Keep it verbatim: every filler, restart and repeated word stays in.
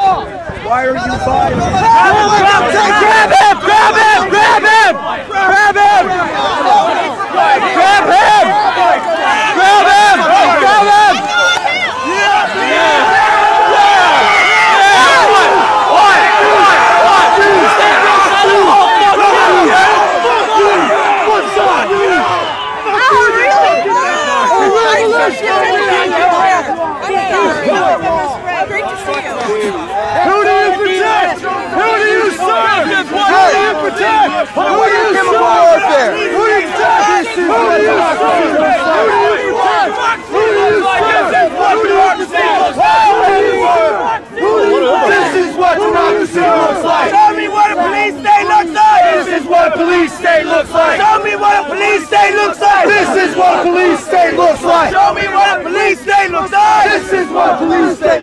Why are you violent? Grab him! Grab him! Grab him! Grab him! Grab him! Grab him! Grab him! Great to see you. Who do you protect? Who do you serve? Who do you protect? Who do you serve? Who do you protect? Who do you serve? Who do you protect? Who do you serve? Who do you protect? This is what democracy looks like. Show me what a police state looks like. This is what a police state looks like. Show me what a police state looks like. This is what a police state looks like. Show me what a police state looks like. This is what police state